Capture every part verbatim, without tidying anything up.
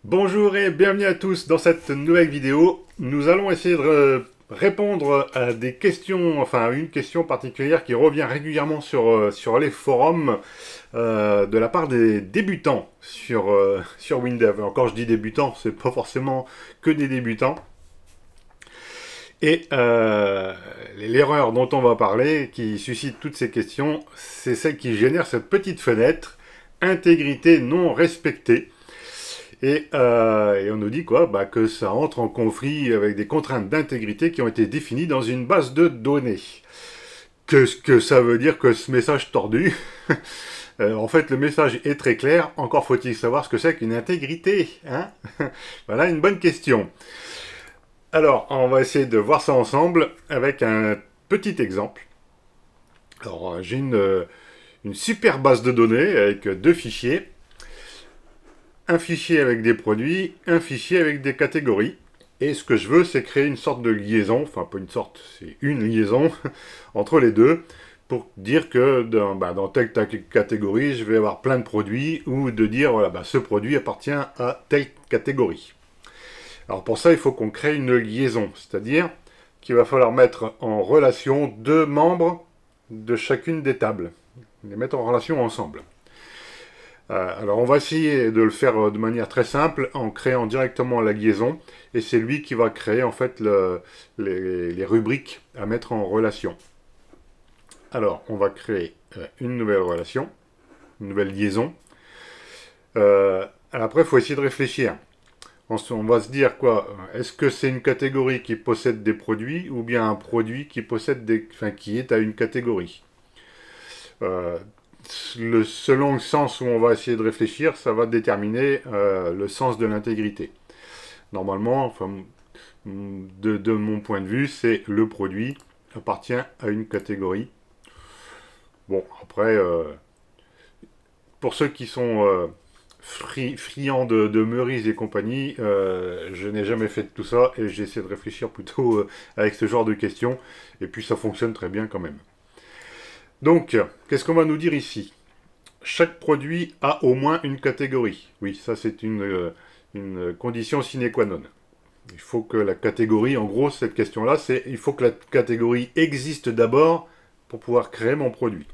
Bonjour et bienvenue à tous dans cette nouvelle vidéo. Nous allons essayer de euh, répondre à des questions, enfin à une question particulière qui revient régulièrement sur, euh, sur les forums euh, de la part des débutants sur, euh, sur Windev. Encore je dis débutants, c'est pas forcément que des débutants. Et euh, l'erreur dont on va parler, qui suscite toutes ces questions, c'est celle qui génère cette petite fenêtre, intégrité non respectée. Et, euh, et on nous dit quoi bah, que ça entre en conflit avec des contraintes d'intégrité qui ont été définies dans une base de données. Qu'est-ce que ça veut dire que ce message tordu euh, En fait, le message est très clair. Encore faut-il savoir ce que c'est qu'une intégrité, hein. Voilà une bonne question. Alors, on va essayer de voir ça ensemble avec un petit exemple. Alors, j'ai une, une super base de données avec deux fichiers. Un fichier avec des produits, un fichier avec des catégories. Et ce que je veux, c'est créer une sorte de liaison, enfin pas une sorte, c'est une liaison entre les deux, pour dire que dans, bah, dans telle, telle catégorie, je vais avoir plein de produits, ou de dire, voilà, bah, ce produit appartient à telle catégorie. Alors pour ça, il faut qu'on crée une liaison, c'est-à-dire qu'il va falloir mettre en relation deux membres de chacune des tables, les mettre en relation ensemble. Euh, alors on va essayer de le faire de manière très simple en créant directement la liaison et c'est lui qui va créer en fait le, les, les rubriques à mettre en relation. Alors on va créer euh, une nouvelle relation, une nouvelle liaison. Euh, après il faut essayer de réfléchir. On, on va se dire quoi? Est-ce que c'est une catégorie qui possède des produits ou bien un produit qui possède des, enfin, qui est à une catégorie? euh, Le, selon le sens où on va essayer de réfléchir, ça va déterminer euh, le sens de l'intégrité. Normalement, enfin, de, de mon point de vue, c'est le produit appartient à une catégorie. Bon, après, euh, pour ceux qui sont euh, fri, friands de, de Meurice et compagnie, euh, je n'ai jamais fait de tout ça et j'essaie de réfléchir plutôt euh, avec ce genre de questions. Et puis ça fonctionne très bien quand même. Donc, qu'est-ce qu'on va nous dire ici? Chaque produit a au moins une catégorie. Oui, ça c'est une, une condition sine qua non. Il faut que la catégorie, en gros, cette question-là, c'est il faut que la catégorie existe d'abord pour pouvoir créer mon produit.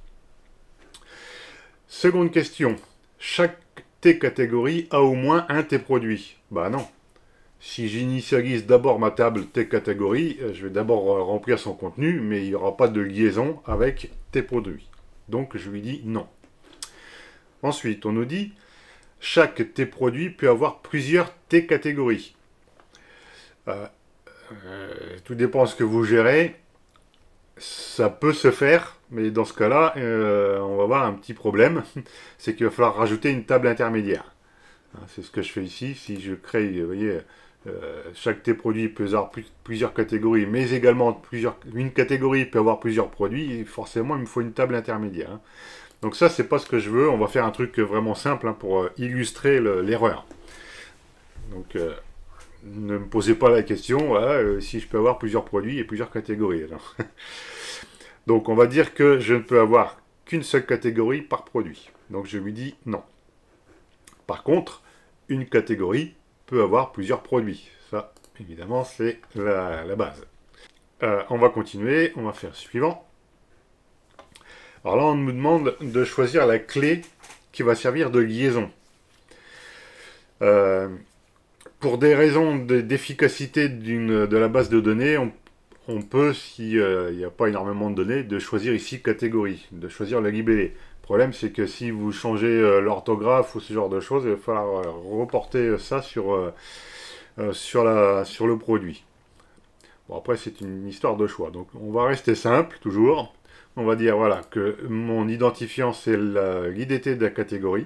Seconde question, chaque T-catégorie a au moins un T-produit. Bah non. Si j'initialise d'abord ma table T-catégorie, je vais d'abord remplir son contenu, mais il n'y aura pas de liaison avec T-produit. Donc je lui dis non. Ensuite, on nous dit chaque T-produit peut avoir plusieurs T-catégories. Euh, euh, tout dépend de ce que vous gérez. Ça peut se faire, mais dans ce cas-là, euh, on va avoir un petit problème. C'est qu'il va falloir rajouter une table intermédiaire. C'est ce que je fais ici. Si je crée, vous voyez, euh, chaque T-produit peut avoir plus, plusieurs catégories, mais également plusieurs, une catégorie peut avoir plusieurs produits, et forcément, il me faut une table intermédiaire. Hein. Donc ça, c'est pas ce que je veux. On va faire un truc vraiment simple hein, pour euh, illustrer l'erreur. Donc, euh, ne me posez pas la question, voilà, euh, si je peux avoir plusieurs produits et plusieurs catégories. Alors. Donc, on va dire que je ne peux avoir qu'une seule catégorie par produit. Donc, je lui dis non. Par contre, une catégorie peut avoir plusieurs produits. Ça, évidemment, c'est la, la base. Euh, on va continuer. On va faire suivant. Alors là, on nous demande de choisir la clé qui va servir de liaison. Euh, pour des raisons d'efficacité de, de la base de données, on, on peut, s'il n'y a pas énormément de données, de choisir ici catégorie, de choisir la libellé. Le problème, c'est que si vous changez euh, l'orthographe ou ce genre de choses, il va falloir euh, reporter ça sur, euh, euh, sur, la, sur le produit. Bon, après, c'est une histoire de choix. Donc, on va rester simple, toujours. On va dire voilà que mon identifiant c'est l'I D T de la catégorie.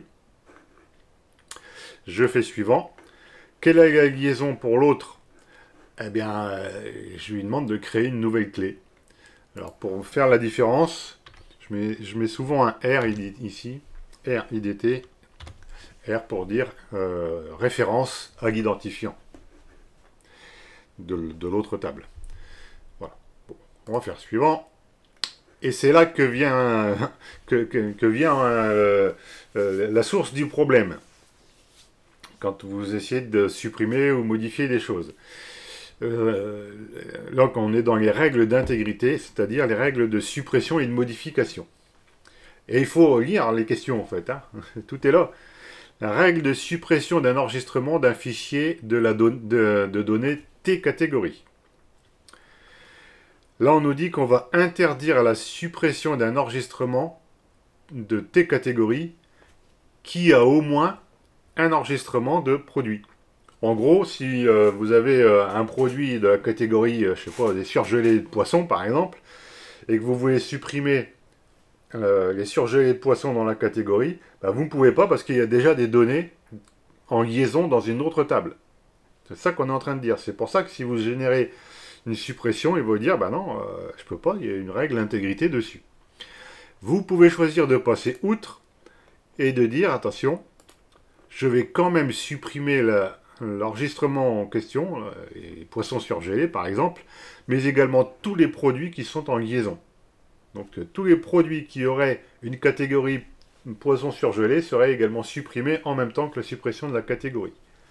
Je fais suivant. Quelle est la liaison pour l'autre? Eh bien, euh, je lui demande de créer une nouvelle clé. Alors pour faire la différence, je mets, je mets souvent un R ici, R I D T, R pour dire euh, référence à l'identifiant de, de l'autre table. Voilà. Bon, on va faire suivant. Et c'est là que vient, que, que, que vient euh, euh, la source du problème. quand vous essayez de supprimer ou modifier des choses. Euh, là, on est dans les règles d'intégrité, c'est-à-dire les règles de suppression et de modification. Et il faut lire les questions, en fait. Hein. Tout est là. La règle de suppression d'un enregistrement d'un fichier de, la don de, de données T catégorie. Là, on nous dit qu'on va interdire la suppression d'un enregistrement de T catégorie qui a au moins un enregistrement de produit. En gros, si euh, vous avez euh, un produit de la catégorie, euh, je sais pas, des surgelés de poissons par exemple, et que vous voulez supprimer euh, les surgelés de poissons dans la catégorie, bah, vous ne pouvez pas parce qu'il y a déjà des données en liaison dans une autre table. C'est ça qu'on est en train de dire. C'est pour ça que si vous générez une suppression, il va vous dire, bah non, euh, je peux pas, il y a une règle d'intégrité dessus. Vous pouvez choisir de passer outre et de dire, attention, je vais quand même supprimer l'enregistrement en question, les poissons surgelés par exemple, mais également tous les produits qui sont en liaison. Donc tous les produits qui auraient une catégorie poissons surgelés seraient également supprimés en même temps que la suppression de la catégorie.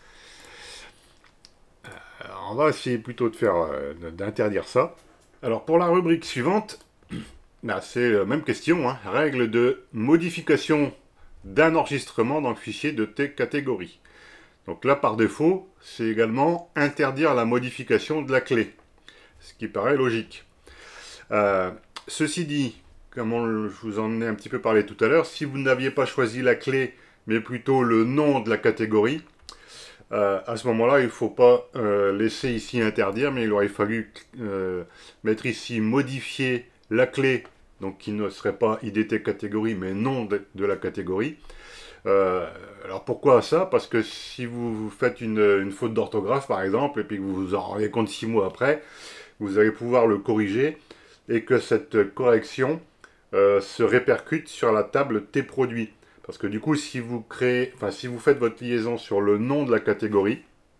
Alors, on va essayer plutôt de faire euh, d'interdire ça. Alors pour la rubrique suivante, bah, c'est la même question, hein, règle de modification d'un enregistrement dans le fichier de T catégorie. Donc là, par défaut, c'est également interdire la modification de la clé, ce qui paraît logique. Euh, ceci dit, comme on, je vous en ai un petit peu parlé tout à l'heure, si vous n'aviez pas choisi la clé, mais plutôt le nom de la catégorie, euh, à ce moment-là, il ne faut pas euh, laisser ici interdire, mais il aurait fallu euh, mettre ici modifier la clé, donc qui ne serait pas I D T catégorie, mais nom de, de la catégorie. Euh, alors pourquoi ça? Parce que si vous faites une, une faute d'orthographe par exemple, et puis que vous vous en rendez compte six mois après, vous allez pouvoir le corriger, et que cette correction euh, se répercute sur la table T produit. Parce que du coup, si vous créez, enfin si vous faites votre liaison sur le nom de la catégorie,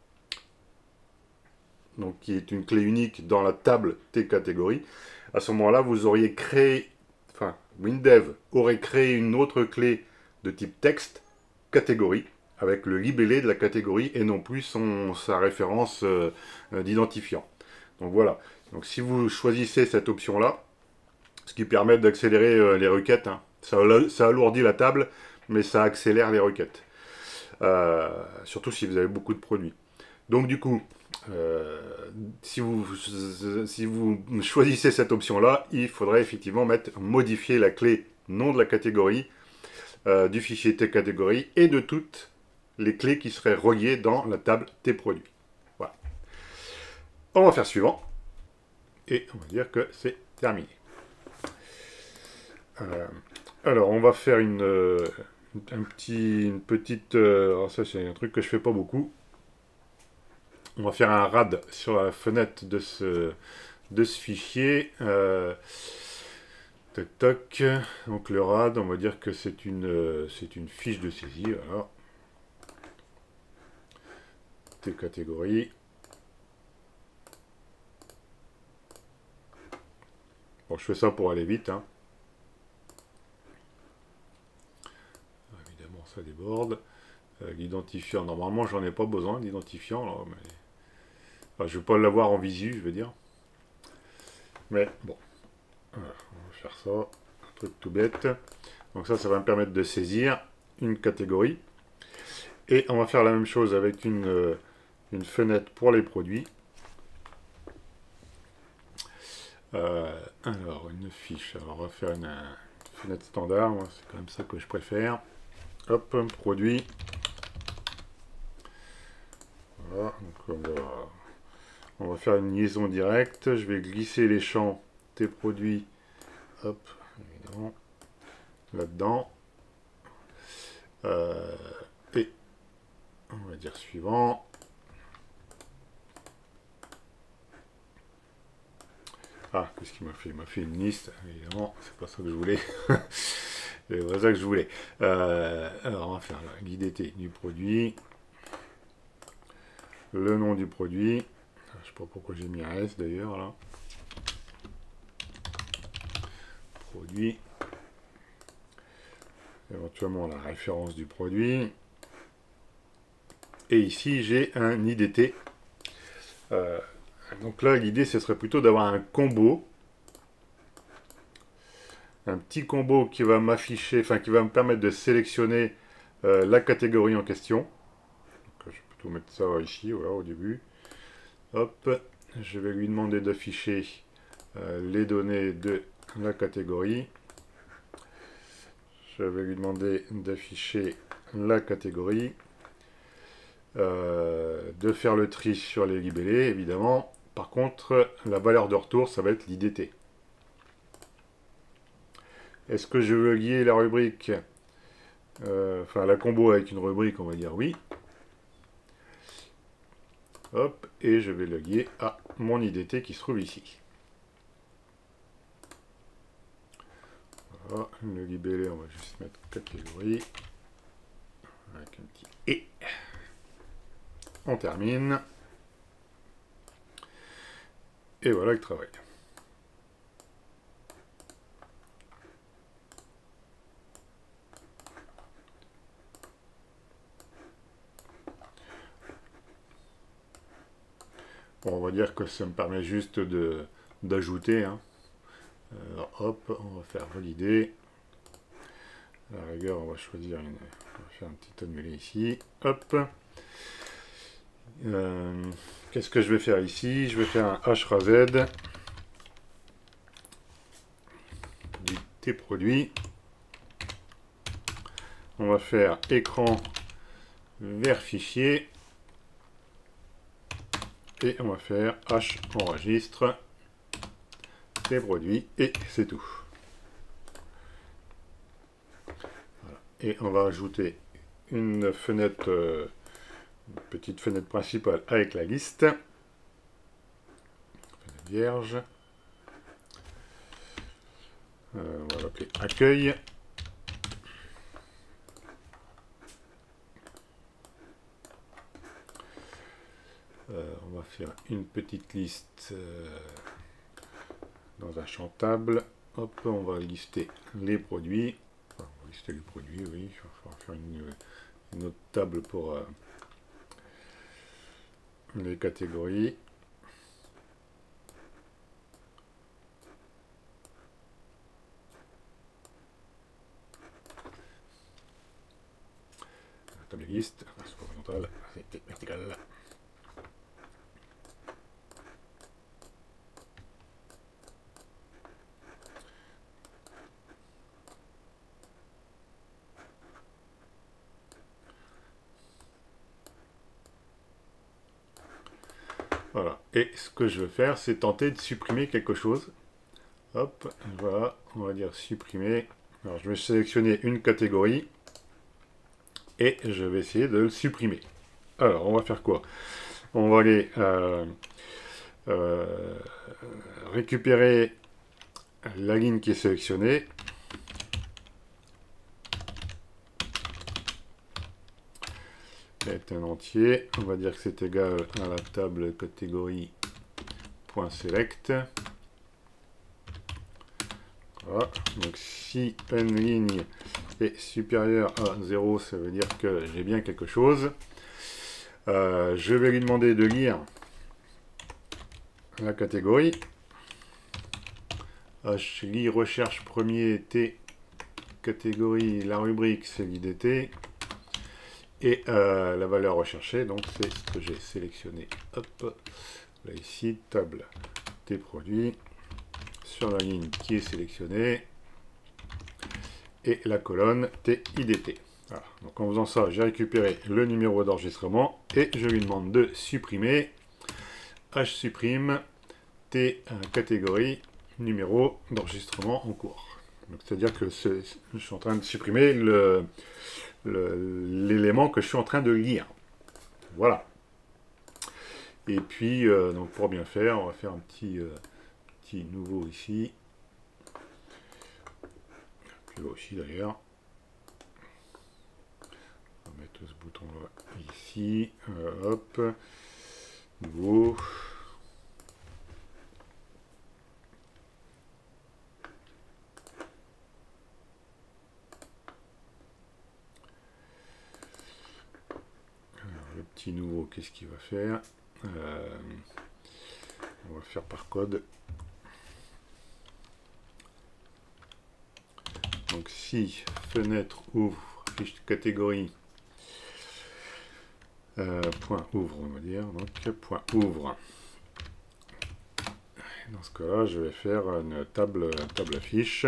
donc qui est une clé unique dans la table T catégorie, à ce moment-là, vous auriez créé, enfin WinDev aurait créé une autre clé de type texte catégorie avec le libellé de la catégorie et non plus son, sa référence euh, d'identifiant. Donc voilà. Donc si vous choisissez cette option-là, ce qui permet d'accélérer euh, les requêtes, hein, ça, ça alourdit la table, mais ça accélère les requêtes. Euh, surtout si vous avez beaucoup de produits. Donc du coup, euh, si, vous, si vous choisissez cette option-là, il faudrait effectivement mettre modifier la clé nom de la catégorie euh, du fichier T catégorie et de toutes les clés qui seraient reliées dans la table T produit. Voilà. On va faire suivant et on va dire que c'est terminé. Euh, alors on va faire une, euh, un petit, une petite... Euh, alors ça c'est un truc que je fais pas beaucoup. On va faire un rad sur la fenêtre de ce, de ce fichier. Euh, toc, toc. Donc le rad, on va dire que c'est une, euh, c'est une fiche de saisie. Alors. T catégorie. Bon, je fais ça pour aller vite. Hein. Évidemment, ça déborde. Euh, l'identifiant, normalement, j'en ai pas besoin d'identifiant. Mais... Enfin, je ne vais pas l'avoir en visu, je veux dire. Mais bon. Voilà, on va faire ça. Un truc tout bête. Donc ça, ça va me permettre de saisir une catégorie. Et on va faire la même chose avec une, euh, une fenêtre pour les produits. Euh, alors, une fiche. Alors, on va faire une, une fenêtre standard. C'est quand même ça que je préfère. Hop, produit. Voilà. Donc, on va, on va faire une liaison directe. Je vais glisser les champs T produits. Hop, évidemment. Là-dedans. Euh, et on va dire suivant. Ah, qu'est-ce qu'il m'a fait? Il m'a fait une liste, évidemment, c'est pas ça que je voulais. C'est pas ça que je voulais. Euh, alors, on va faire la guide été du produit. Le nom du produit. Je sais pas pourquoi j'ai mis un S d'ailleurs, là. Produit. Éventuellement la référence du produit. et ici j'ai un I D T. Euh, donc là, l'idée, ce serait plutôt d'avoir un combo. Un petit combo qui va m'afficher, enfin qui va me permettre de sélectionner euh, la catégorie en question. Donc, je vais plutôt mettre ça ici, voilà, au début. Hop, je vais lui demander d'afficher euh, les données de la catégorie. Je vais lui demander d'afficher la catégorie. Euh, de faire le tri sur les libellés, évidemment. Par contre, la valeur de retour, ça va être l'I D T. Est-ce que je veux lier la rubrique, euh, enfin la combo avec une rubrique, on va dire oui. Hop, et je vais le lier à mon I D T qui se trouve ici. Voilà, le libellé, on va juste mettre catégorie. Avec un petit et. On termine. Et voilà le travail. Bon, on va dire que ça me permet juste de d'ajouter. Hein. Alors, hop, on va faire valider. À la rigueur, on va choisir une. On va faire un petit annulé ici. Hop. Euh, Qu'est-ce que je vais faire ici? Je vais faire un H R A Z du T-produit. On va faire écran vers fichier. Et on va faire H enregistre T-produit. Et c'est tout. Voilà. Et on va ajouter une fenêtre, euh, une petite fenêtre principale avec la liste. Fenêtre vierge. Euh, on va l'appeler accueil. Euh, on va faire une petite liste euh, dans un champ table. Hop, on va lister les produits. Enfin, on va lister les produits, oui. On va faire une, une autre table pour euh, les catégories. La table liste, c'est horizontal, c'est vertical. Voilà. Et ce que je veux faire, c'est tenter de supprimer quelque chose. Hop, voilà, on va dire supprimer. Alors, je vais sélectionner une catégorie et je vais essayer de le supprimer. Alors, on va faire quoi? On va aller euh, euh, récupérer la ligne qui est sélectionnée. Est un entier. On va dire que c'est égal à la table catégorie.select. Voilà. Donc si une ligne est supérieure à zéro, ça veut dire que j'ai bien quelque chose. Euh, je vais lui demander de lire la catégorie. H, lit recherche premier, T, catégorie, la rubrique, c'est l'I D T. Et euh, la valeur recherchée, donc c'est ce que j'ai sélectionné. Hop, là ici, table T produits, sur la ligne qui est sélectionnée, et la colonne T I D T. Voilà. Donc en faisant ça, j'ai récupéré le numéro d'enregistrement, et je lui demande de supprimer H supprime T euh, catégorie numéro d'enregistrement en cours. C'est-à-dire que je suis en train de supprimer le l'élément que je suis en train de lire. Voilà. Et puis, euh, donc pour bien faire, on va faire un petit, euh, petit nouveau ici. Puis là aussi d'ailleurs. On va mettre ce bouton-là ici. Euh, hop. Nouveau. petit nouveau, qu'est-ce qu'il va faire? euh, On va faire par code. Donc si fenêtre ouvre, fiche de catégorie, euh, point ouvre, on va dire, donc point ouvre. Dans ce cas-là, je vais faire une table, table affiche.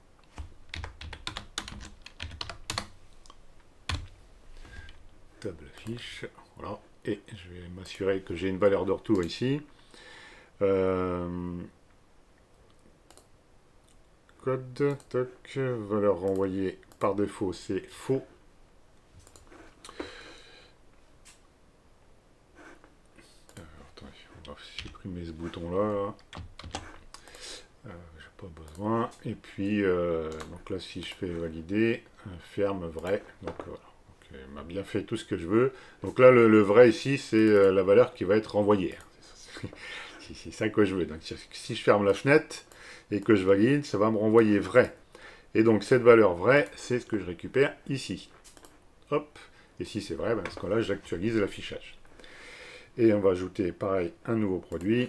Table affiche, voilà. Et je vais m'assurer que j'ai une valeur de retour ici. Euh, code, toc, valeur renvoyée par défaut, c'est faux. Alors, attendez, on va supprimer ce bouton-là. Euh, j'ai pas besoin. Et puis, euh, donc là, si je fais valider, ferme vrai. Donc voilà. Donc, il m'a bien fait tout ce que je veux. Donc là, le, le vrai ici, c'est euh, la valeur qui va être renvoyée. C'est ça que je veux. Donc si je ferme la fenêtre et que je valide, ça va me renvoyer vrai. Et donc cette valeur vraie, c'est ce que je récupère ici. Hop. Et si c'est vrai, ben, à ce cas-là, j'actualise l'affichage. Et on va ajouter, pareil, un nouveau produit.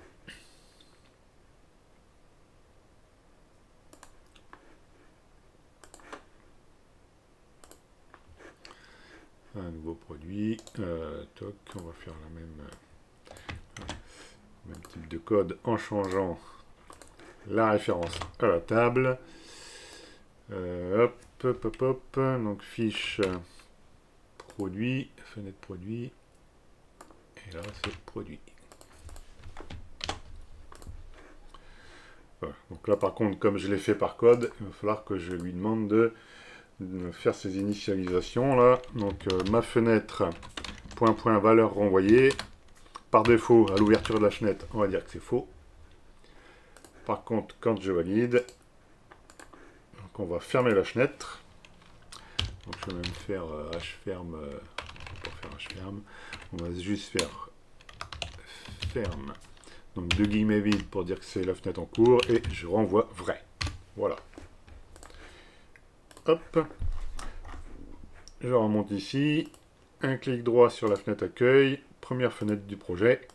Un nouveau produit. Euh, toc, on va faire la même, euh, même type de code en changeant la référence à la table. Euh, hop, hop, hop, hop. Donc fiche produit, fenêtre produit. Et là, c'est produit. Voilà. Donc là, par contre, comme je l'ai fait par code, il va falloir que je lui demande de, de faire ces initialisations là. Donc euh, ma fenêtre, point point valeur renvoyée. Par défaut, à l'ouverture de la fenêtre, on va dire que c'est faux. Par contre, quand je valide, donc on va fermer la fenêtre. Donc je vais même faire euh, hferme, euh, on va pas faire hferme, on va juste faire ferme. Donc deux guillemets vides pour dire que c'est la fenêtre en cours et je renvoie vrai. Voilà. Hop. Je remonte ici. Un clic droit sur la fenêtre accueil. Première fenêtre du projet.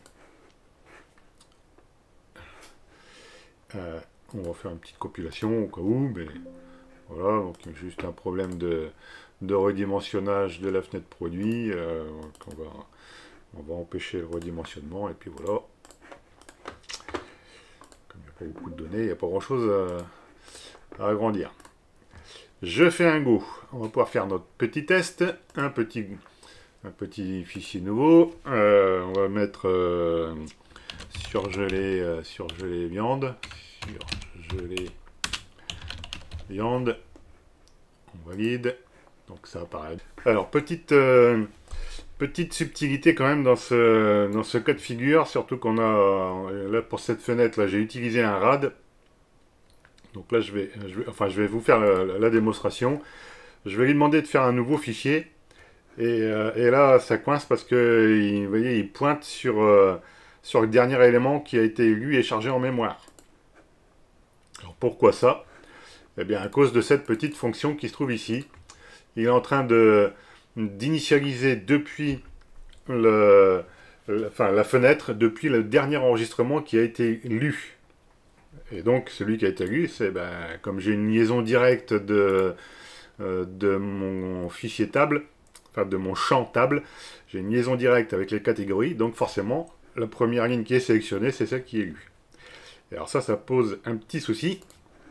Euh, on va faire une petite compilation au cas où, mais voilà, donc juste un problème de, de redimensionnage de la fenêtre produit. Euh, on, va, on va empêcher le redimensionnement et puis voilà. Comme il n'y a pas beaucoup de données, il n'y a pas grand chose à, à agrandir. Je fais un go. On va pouvoir faire notre petit test. Un petit, un petit fichier nouveau. Euh, on va mettre euh, surgelé, euh, surgelé viande. Surgelé viande. On valide. Donc ça apparaît. Alors, petite, euh, petite subtilité quand même dans ce, dans ce cas de figure. Surtout qu'on a, là pour cette fenêtre, là j'ai utilisé un rad. Donc là, je vais, je vais, enfin, je vais vous faire la, la démonstration. Je vais lui demander de faire un nouveau fichier. Et, euh, et là, ça coince parce que, il, vous voyez, il pointe sur, euh, sur le dernier élément qui a été lu et chargé en mémoire. Alors pourquoi ça? Eh bien, à cause de cette petite fonction qui se trouve ici. Il est en train de d'initialiser depuis le, le, enfin, la fenêtre, depuis le dernier enregistrement qui a été lu. Et donc, celui qui a été lu, c'est, ben, comme j'ai une liaison directe de, euh, de mon fichier table, enfin de mon champ table, j'ai une liaison directe avec les catégories, donc forcément, la première ligne qui est sélectionnée, c'est celle qui est lue. Et alors ça, ça pose un petit souci.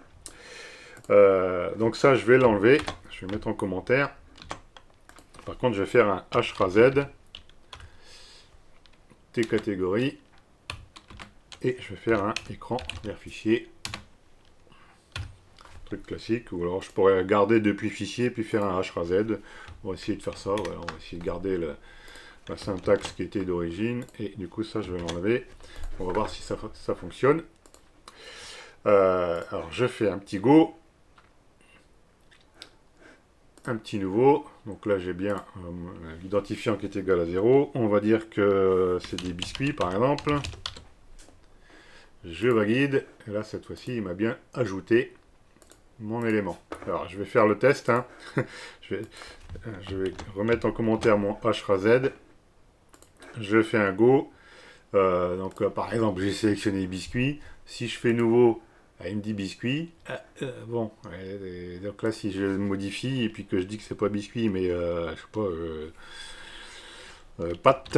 Euh, donc ça, je vais l'enlever, je vais mettre en commentaire. Par contre, je vais faire un hraz, T catégories, et je vais faire un écran vers fichier. Truc classique, ou alors je pourrais garder depuis fichier, puis faire un hraz. On va essayer de faire ça, voilà, on va essayer de garder le, la syntaxe qui était d'origine, et du coup ça je vais l'enlever. On va voir si ça, ça fonctionne. Euh, alors je fais un petit go. Un petit nouveau, donc là j'ai bien euh, l'identifiant qui est égal à zéro, on va dire que c'est des biscuits par exemple, je valide, et là cette fois-ci il m'a bien ajouté mon élément. Alors je vais faire le test, hein. je, vais, je vais remettre en commentaire mon hraz, je fais un go. Euh, donc euh, par exemple, j'ai sélectionné biscuit. Si je fais nouveau, ah, il me dit biscuit. Ah, euh, bon, ouais, donc là, si je modifie et puis que je dis que c'est pas biscuit, mais euh, je sais pas, euh, euh, pâte.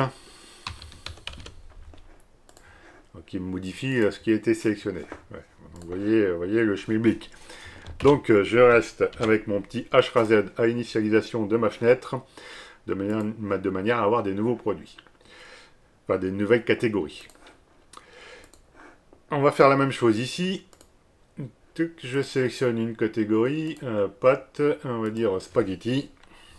Donc il me modifie euh, ce qui a été sélectionné. Ouais. Donc, vous voyez, vous voyez le schmilblick. Donc euh, je reste avec mon petit H R Z à initialisation de ma fenêtre, de manière, de manière à avoir des nouveaux produits. Enfin, des nouvelles catégories. On va faire la même chose ici. Je sélectionne une catégorie, euh, pâte, on va dire spaghetti.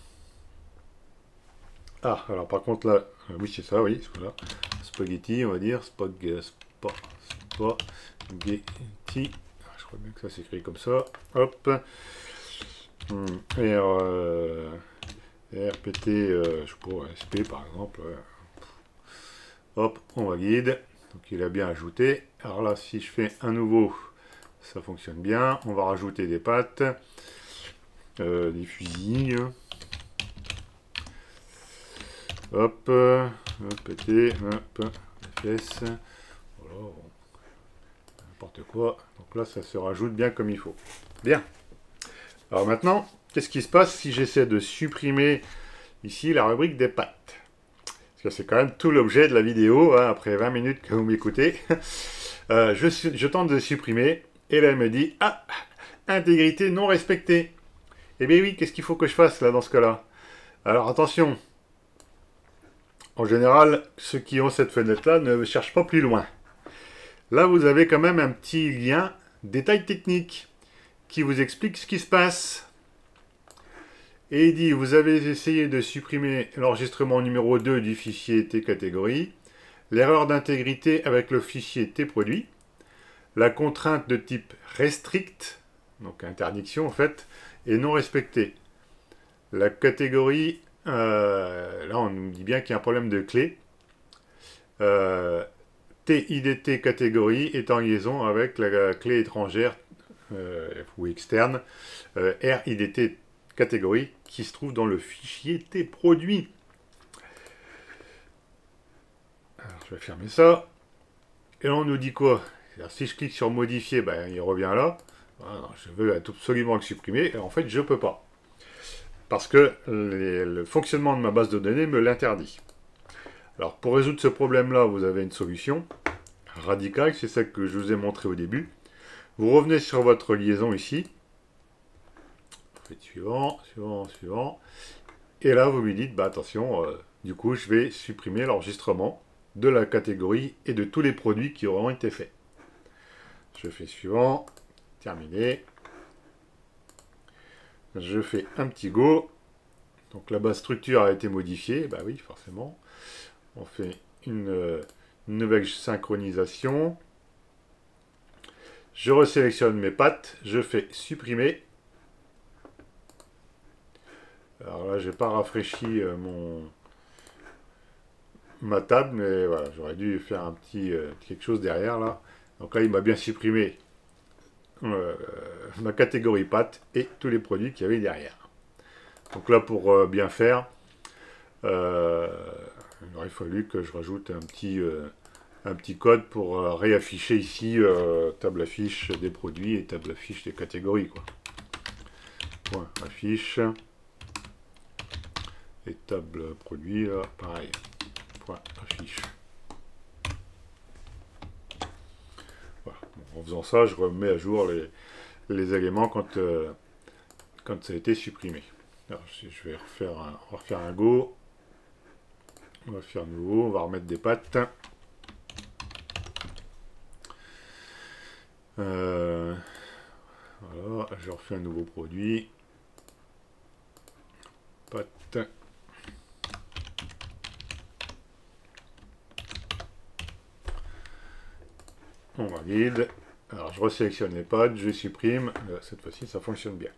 Ah, alors par contre là, euh, oui c'est ça, oui, voilà. Spaghetti, on va dire, spag, spa, spaghetti. Ah, je crois bien que ça s'écrit comme ça. Hop. Hum, R, euh, R, P T, euh, je sais pas, S P par exemple. Hop, on valide. Donc il a bien ajouté. Alors là, si je fais un nouveau, ça fonctionne bien. On va rajouter des pâtes, euh, des fusils. Hop, P T, hop, F S. Voilà, n'importe quoi. Donc là, ça se rajoute bien comme il faut. Bien. Alors maintenant, qu'est-ce qui se passe si j'essaie de supprimer ici la rubrique des pâtes? Parce que c'est quand même tout l'objet de la vidéo, hein, après vingt minutes que vous m'écoutez. euh, je, je tente de supprimer, et là elle me dit, ah, intégrité non respectée. Eh bien oui, qu'est-ce qu'il faut que je fasse là dans ce cas-là? Alors attention, en général, ceux qui ont cette fenêtre-là ne cherchent pas plus loin. Là, vous avez quand même un petit lien, détail technique, qui vous explique ce qui se passe. Et il dit, vous avez essayé de supprimer l'enregistrement numéro deux du fichier T catégorie, l'erreur d'intégrité avec le fichier T produit, la contrainte de type restrict, donc interdiction en fait, est non respectée. La catégorie, euh, là on nous dit bien qu'il y a un problème de clé. Euh, T I D T catégorie est en liaison avec la clé étrangère euh, ou externe euh, R I D T catégorie qui se trouve dans le fichier T produit. Alors, je vais fermer ça. Et on nous dit quoi? Alors, si je clique sur modifier, ben, il revient là. Alors, je veux absolument le supprimer. Et en fait, je ne peux pas. Parce que les, le fonctionnement de ma base de données me l'interdit. Alors, pour résoudre ce problème-là, vous avez une solution radicale. C'est celle que je vous ai montrée au début. Vous revenez sur votre liaison ici. Faites suivant, suivant, suivant. Et là, vous lui dites, bah attention, euh, du coup, je vais supprimer l'enregistrement de la catégorie et de tous les produits qui auront été faits. Je fais suivant, terminé. Je fais un petit go. Donc la base structure a été modifiée, bah oui, forcément. On fait une, euh, une nouvelle synchronisation. Je resélectionne mes pattes, je fais supprimer. Alors là, je n'ai pas rafraîchi euh, mon ma table, mais voilà, j'aurais dû faire un petit euh, quelque chose derrière là. Donc là, il m'a bien supprimé euh, ma catégorie pâtes et tous les produits qu'il y avait derrière. Donc là, pour euh, bien faire, euh, il aurait fallu que je rajoute un petit, euh, un petit code pour euh, réafficher ici euh, table affiche des produits et table affiche des catégories, quoi. Point affiche. Et table produit, là, pareil. Point affiche. Voilà. Bon, en faisant ça, je remets à jour les, les éléments quand, euh, quand ça a été supprimé. Alors, je vais refaire un, on va refaire un go. On va faire nouveau, on va remettre des pattes. Euh, voilà, je refais un nouveau produit. Pattes. On valide. Alors je resélectionne les pattes, je supprime. Cette fois-ci, ça fonctionne bien.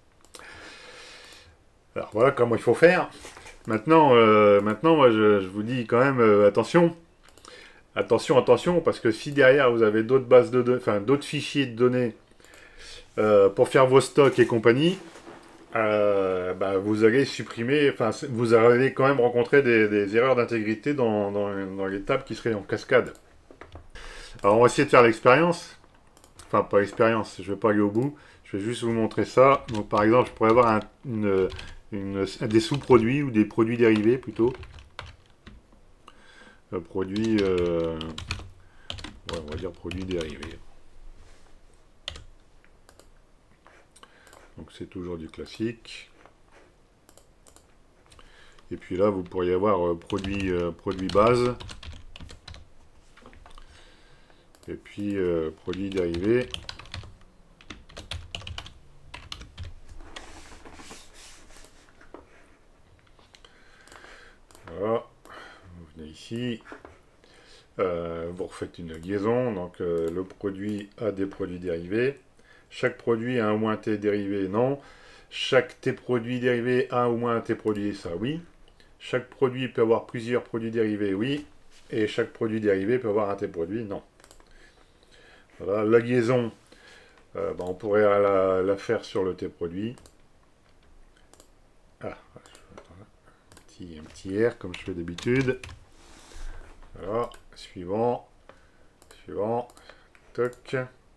Alors voilà comment il faut faire. Maintenant, euh, maintenant moi, je, je vous dis quand même, euh, attention. Attention, attention, parce que si derrière vous avez d'autres bases de données, enfin d'autres fichiers de données euh, pour faire vos stocks et compagnie, euh, bah, vous allez supprimer, enfin, vous allez quand même rencontrer des, des erreurs d'intégrité dans, dans, dans les tables qui seraient en cascade. Alors, on va essayer de faire l'expérience. Enfin, pas l'expérience, je vais pas aller au bout. Je vais juste vous montrer ça. Donc, par exemple, je pourrais avoir un, une, une, des sous-produits ou des produits dérivés plutôt. Euh, produits, euh, ouais, on va dire produits dérivés. Donc, c'est toujours du classique. Et puis là, vous pourriez avoir euh, produit, euh, produit base. Et puis euh, produits dérivés. Voilà. Vous venez ici. Euh, vous refaites une liaison. Donc euh, le produit a des produits dérivés. Chaque produit a un ou moins T dérivé, non. Chaque T produit dérivé a un ou moins un T produit, ça oui. Chaque produit peut avoir plusieurs produits dérivés, oui. Et chaque produit dérivé peut avoir un T produit, non. Voilà, la liaison, euh, ben, on pourrait la, la faire sur le T produit. Ah, un petit, un petit R comme je fais d'habitude. Voilà, suivant, suivant, toc.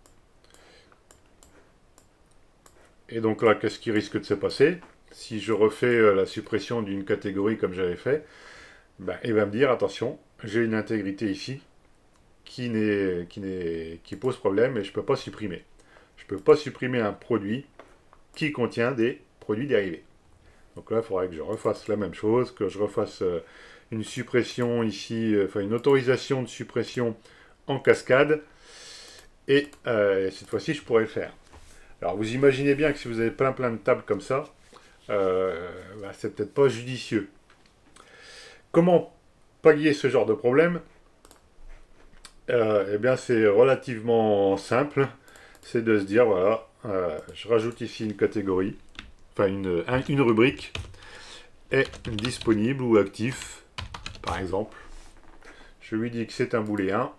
Et donc là, qu'est-ce qui risque de se passer? Si je refais euh, la suppression d'une catégorie comme j'avais fait, ben, il va me dire, attention, j'ai une intégrité ici qui, n'est, qui, n'est, qui pose problème et je ne peux pas supprimer. Je ne peux pas supprimer un produit qui contient des produits dérivés. Donc là, il faudrait que je refasse la même chose, que je refasse euh, une suppression ici, euh, enfin une autorisation de suppression en cascade. Et euh, cette fois-ci, je pourrais le faire. Alors vous imaginez bien que si vous avez plein plein de tables comme ça, euh, bah, c'est peut-être pas judicieux. Comment pallier ce genre de problème? euh, Eh bien, c'est relativement simple. C'est de se dire, voilà, euh, je rajoute ici une catégorie, enfin une, un, une rubrique, est disponible ou actif, par exemple. Je lui dis que c'est un booléen.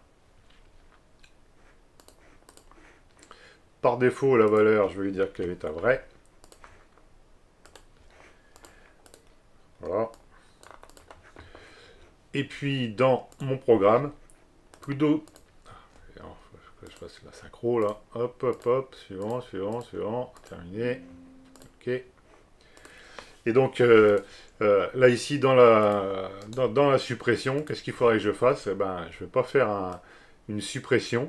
Par défaut, la valeur, je vais lui dire qu'elle est un vrai. Voilà. Et puis, dans mon programme, plutôt... Alors, faut que je fasse la synchro, là. Hop, hop, hop, suivant, suivant, suivant. Terminé. OK. Et donc, euh, euh, là, ici, dans la, dans, dans la suppression, qu'est-ce qu'il faudrait que je fasse? Eh ben, je ne vais pas faire un, une suppression.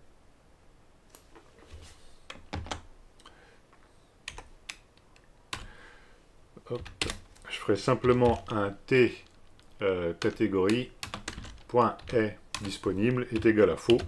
Hop. Je ferai simplement un T euh, catégorie point est disponible est égal à faux.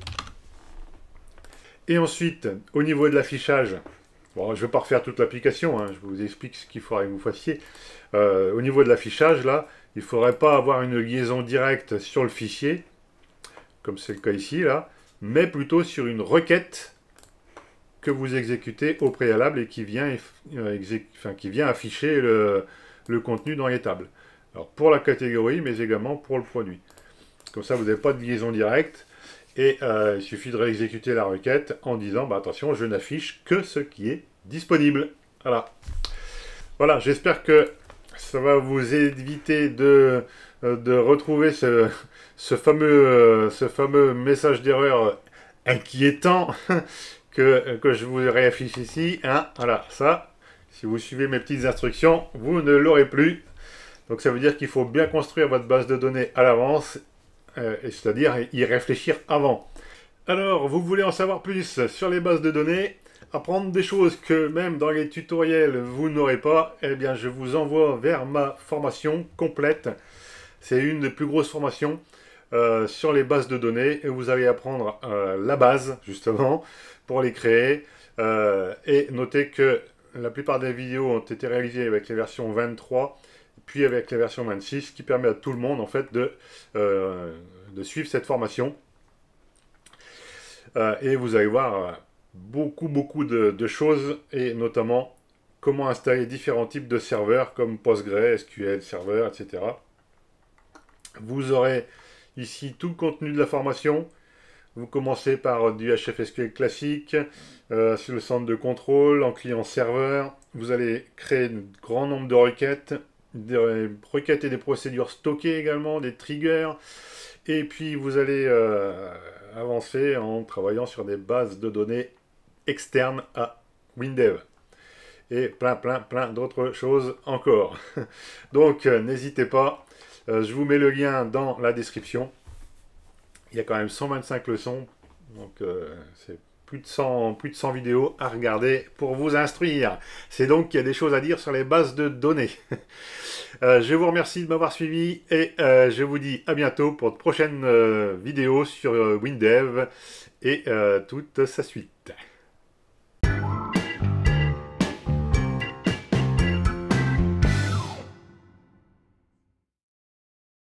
Et ensuite, au niveau de l'affichage, bon, je ne vais pas refaire toute l'application, hein, je vous explique ce qu'il faudrait que vous fassiez. Euh, au niveau de l'affichage, là, il ne faudrait pas avoir une liaison directe sur le fichier, comme c'est le cas ici, là, mais plutôt sur une requête que vous exécutez au préalable et qui vient, euh, enfin, qui vient afficher le, le contenu dans les tables. Alors pour la catégorie, mais également pour le produit. Comme ça, vous n'avez pas de liaison directe. Et euh, il suffit de réexécuter la requête en disant, bah, attention, je n'affiche que ce qui est disponible. Voilà. Voilà, j'espère que ça va vous éviter de, de retrouver ce, ce, fameux, ce fameux message d'erreur inquiétant que, que je vous réaffiche ici. Hein. Voilà, ça, si vous suivez mes petites instructions, vous ne l'aurez plus. Donc ça veut dire qu'il faut bien construire votre base de données à l'avance, euh, c'est-à-dire y réfléchir avant. Alors, vous voulez en savoir plus sur les bases de données, apprendre des choses que même dans les tutoriels vous n'aurez pas, eh bien je vous envoie vers ma formation complète. C'est une des plus grosses formations euh, sur les bases de données et vous allez apprendre euh, la base justement pour les créer. Euh, et notez que la plupart des vidéos ont été réalisées avec les versions vingt-trois puis avec la version vingt-six, ce qui permet à tout le monde en fait de, euh, de suivre cette formation. Euh, et vous allez voir euh, beaucoup beaucoup de, de choses, et notamment comment installer différents types de serveurs comme PostgreSQL Server, et cetera. Vous aurez ici tout le contenu de la formation. Vous commencez par du H F S Q L classique, euh, sur le centre de contrôle, en client-serveur. Vous allez créer un grand nombre de requêtes, des requêtes et des procédures stockées également, des triggers. Et puis vous allez euh, avancer en travaillant sur des bases de données externes à WinDev. Et plein, plein, plein d'autres choses encore. Donc euh, n'hésitez pas, euh, je vous mets le lien dans la description. Il y a quand même cent vingt-cinq leçons, donc euh, c'est plus de cent, plus de cent vidéos à regarder pour vous instruire. C'est donc qu'il y a des choses à dire sur les bases de données. euh, je vous remercie de m'avoir suivi et euh, je vous dis à bientôt pour de prochaines euh, vidéos sur euh, WinDev et euh, toute sa suite.